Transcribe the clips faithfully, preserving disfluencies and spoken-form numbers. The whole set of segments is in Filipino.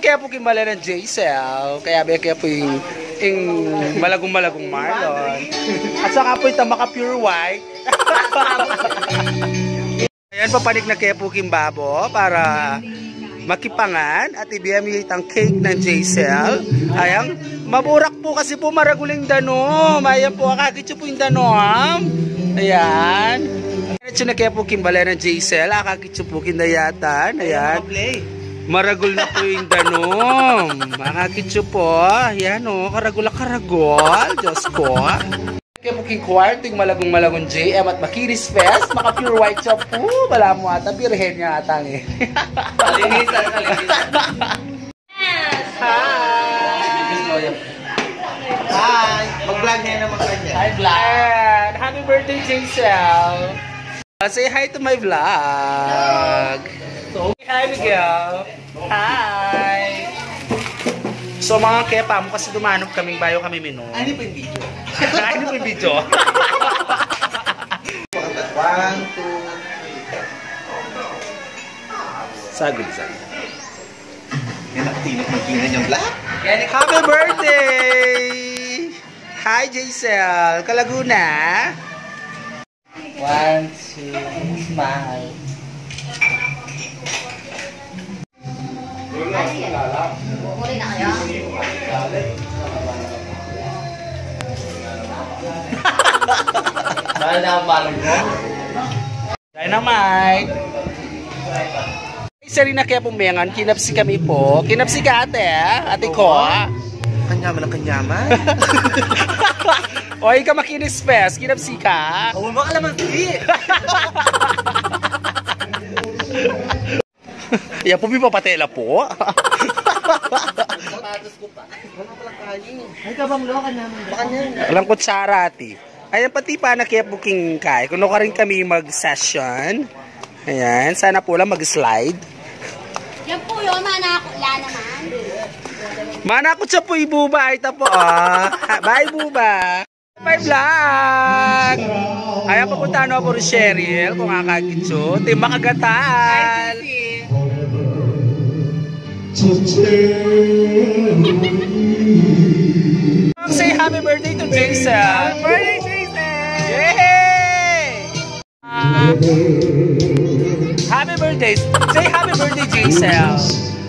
kaya po kimbala ng J-Cell. Kaya ba kaya po yung, yung malagong-malagong Marlon. At saka po itang maka pure white. Ayan, papanik na kaya po kimbabo para makipangan at ibiyamit ang cake ng J-Cell. Ayan, maburak po kasi po maraguling danom. Ayan po, akakitso po yung danom. Ayan. Diretso na kaya po kimbala ng J-Cell. Akakitso po kindayatan. Ayan. Maragul na po yung danom. Akakitso po. Ayan o, karagul-karagol. Diyos ko. Kaya po king kwarto yung malagong-malagong J M at makinis fest, maka pure white shampoo. Wala mo ata, birhen nga atang eh. Kalinisan, kalinisan. Hi! Hi! Mag-vlog niya naman kanya. Hi vlog! Happy birthday, J-Cell! Say hi to my vlog! Hi Miguel! Hi! So mga kepa mo kasi dumanong kaming bayo kami minom. Ano po yung video? Ano po yung video? One, two, three. Sagol, sagol. Yan ang tinag-magkinan yung vlog. Happy birthday! Hi J-Cell! Kalaguna! One, two, smile. Muli na kayo? Dahil na ang balong ko. Dynamite! Isa rin na kaya pumengan, kinapsi kami po. Kinapsi ka ate, ate ko. Kanyaman ang kanyaman. O, ikaw makinis fest, kinapsi ka. Oo, mga kalamansi. Yan po, pipapatela po. Sapatos ko pa. Wala palang kanin. Ay, kabang lo, kanyaman. Baka niyan. Walang kutsara, ate. Ayan, pati pa na kaya booking kay. Kuno ka rin kami mag-session. Ayan, sana po lang mag-slide. Yan po yun, manakula naman. Manakot siya po, ibuba. Ito po, ah. Bye, buba. Bye, vlog. Ayan, papunta na po rin Cheryl, kung kakakitso. Team Makagatal. Say happy birthday to J-Cell. Happy birthday, J-Cell. Yay! Uh, happy birthday. Say happy birthday, J-Cell.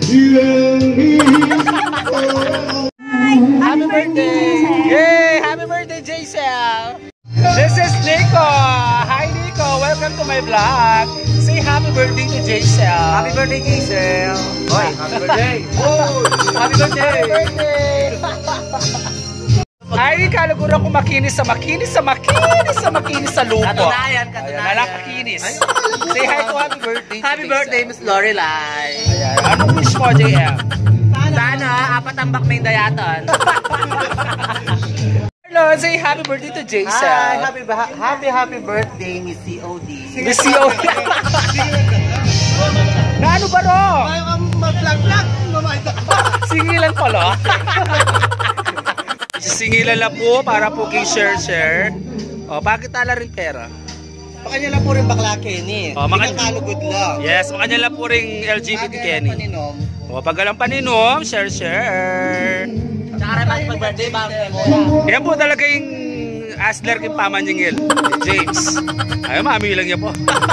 Happy birthday. Yay! Happy birthday, J-Cell. This is Nico. Hi, Nico. Welcome to my vlog. Say happy birthday to J-Cell. Happy birthday, Giselle. Hoy, happy birthday. Oh, happy birthday. Happy birthday. Ay, kalagura ko makinis sa makinis sa makinis sa makinis sa lupo. Katunayan, katunayan. Ayan, nakakakinis. Say hi to happy birthday. Happy birthday, Miss Lorelai. Ayan. Anong wish mo, J M? Sana, apat ang bakming dayatan. Hello, say happy birthday to J-Cell. Hi, happy, happy, happy birthday, Miss C O D. Miss C O D. Na ano ba ro? Mag-vlog-vlog, mamayta ka. Singilan pala. Singilan na po para po kay share-share. O, bakit tala rin pera? Makanya lang po rin bakla Kenny. Oh, maka- kalugod lang. Yes, makanya lang po rin L G B T Kenny. O, pag alam paninom, share-share. Tsaka rin mag-birthday, bakit mo? Yan po talaga yung Asler kong pamanyingil. James. Ay, mami lang niya po.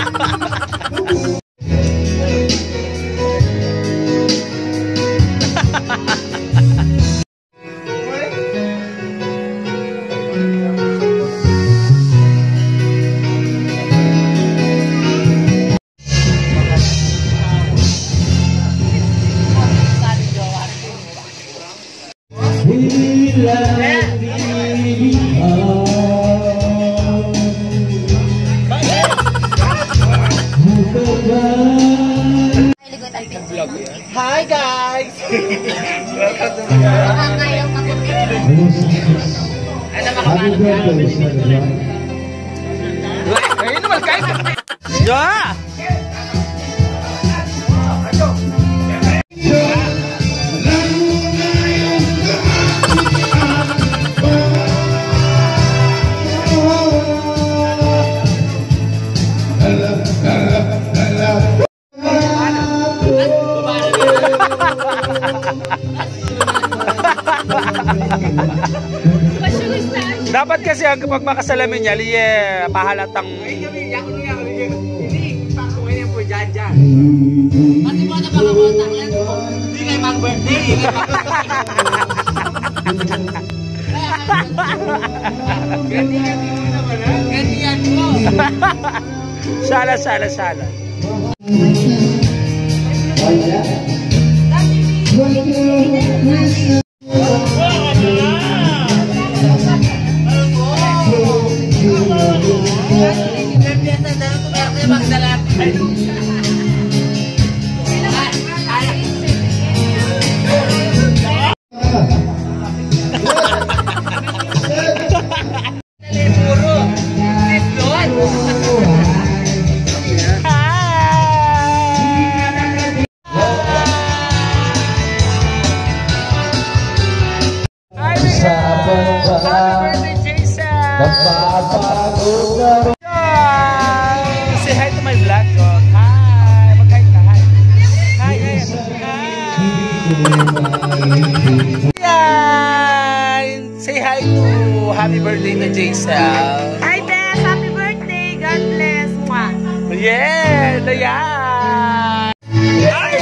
Hi guys! Welcome to my Baka ngayon maputi. Ano makabalog? Ayun naman kayo. Yeah! Dapat kasi ang kapag makasalamin niya, liye, pahalatang... Ay, kami, ako nung ako nung hindi, pako ngayon po dyan, dyan. Pati mo na baka kontak yan po. Hindi kayo mag-birthday. Ganyan mo naman, ha? Ganyan mo. Sala, sala, sala. Say hi to my vlog, dog. Hi! Mag-hi ka, hi. Hi, hi. Hi! Say hi to happy birthday to Jaisel. Hi, Beth! Happy birthday! God bless! Mwah! Yeah! Dayan! Hi!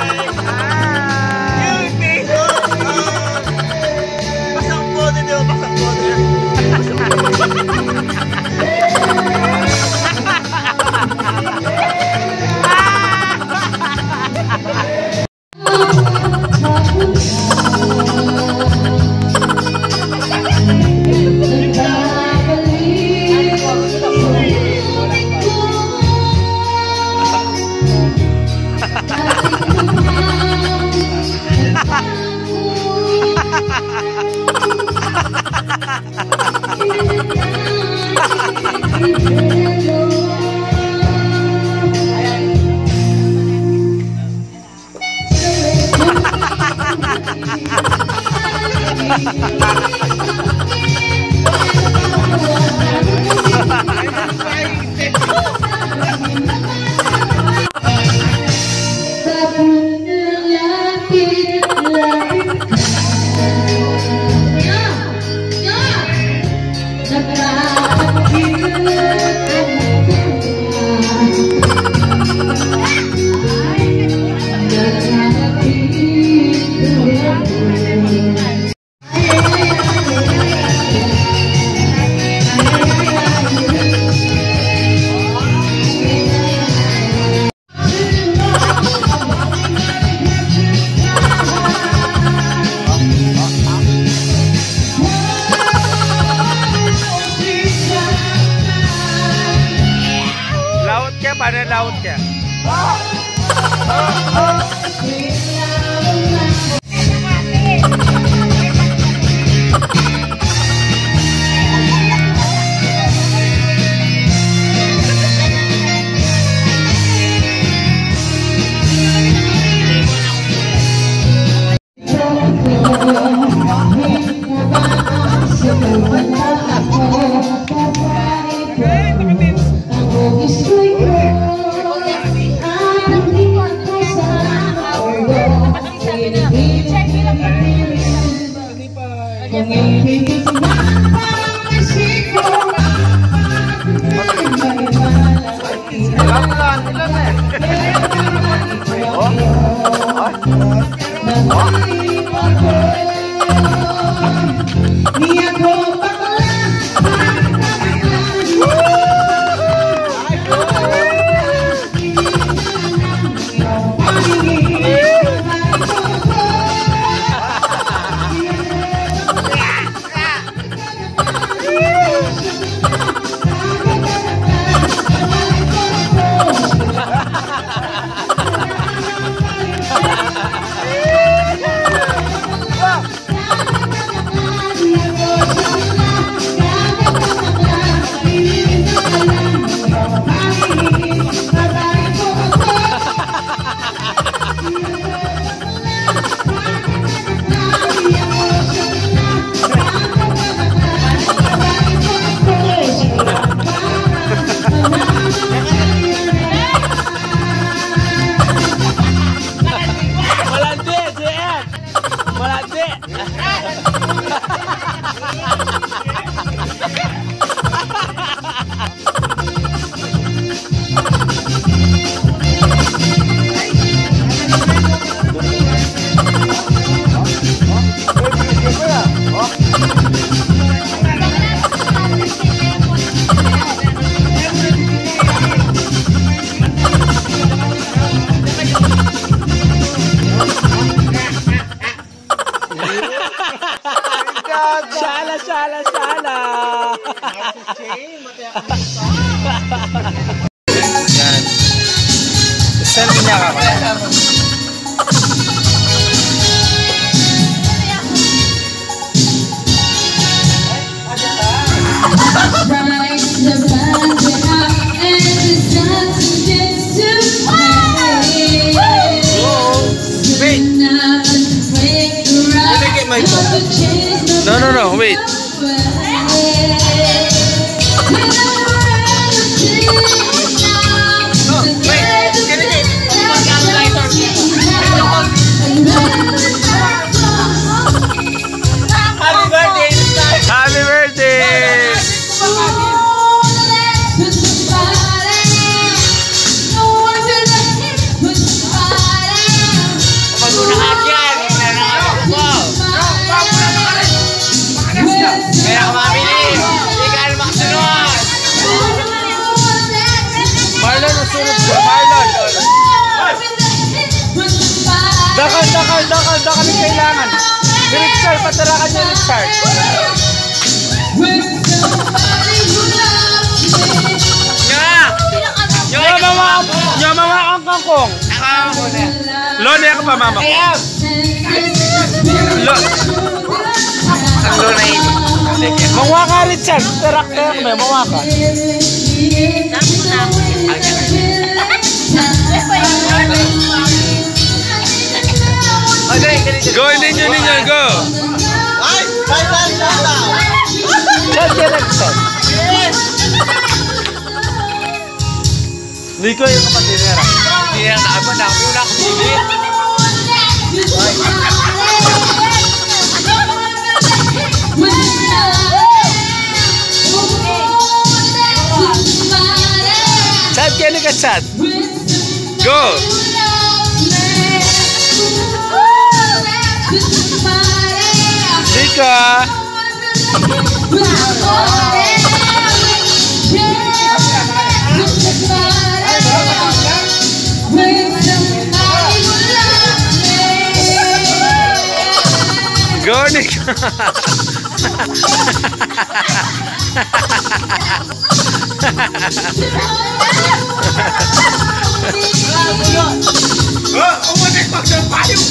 Pasang po din yun, pasang po din. Laut ka, paano laut ka? Yan. Saan niya ka ba? No, no, no, wait. Happy birthday! Kaya kumamili! Hindi ka na makasunod! Marlon, usunod ko. Marlon! Dakal, dakal, dakal, dakal yung kailangan. Si Richard, patarakan niya Richard. Nga! Nga mama, nga mama ang kangkong. Ako muna. Lon, yan ka pa mama ko. Ayam! Lon. Ang luna ini. Mawa ka Richard. Tarak ka may mawa ka. Go, ninyo, ninyo, go! Ay! Ay! Ay! Let's get it. Nico yung kapatid nera. Hindi na nakabon na. Hindi na ako bibili. Chad, kaya ka Chad. Go! Nico! Go, Nico! Oh! Umanik magsampayo!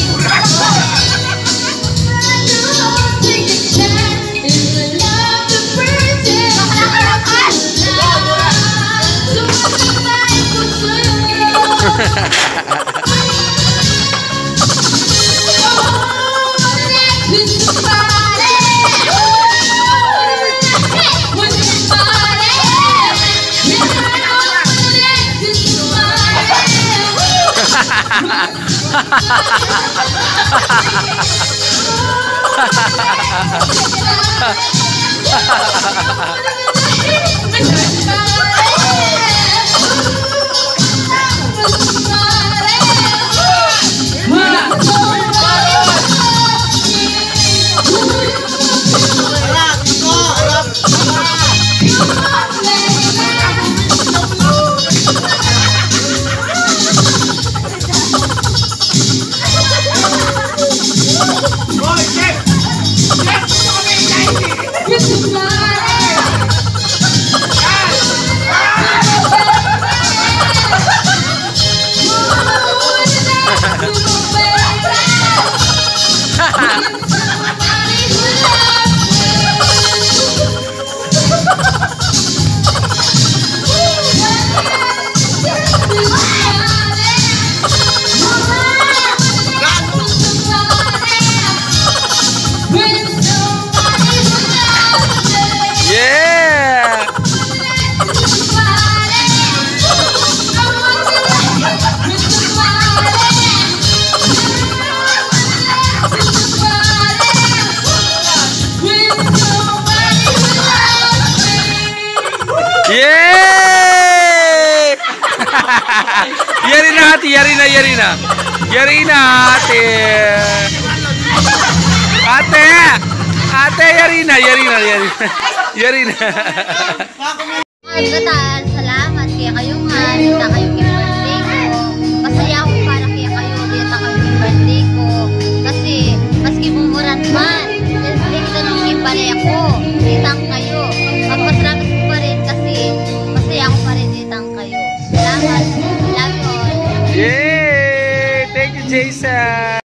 Yay! Yari na ate, yari na, yari na. Yari na ate. Ate! Ate, yari na, yari na, yari na. Yari na. Kataan, salamat kaya kayo nga, dito kayo yung birthday ko. Masaya ako para kaya kayo dito kayo yung birthday ko. Kasi, maski mumuran man, dito nung ipalay ako, ditang kayo. Pagpas Jaisel.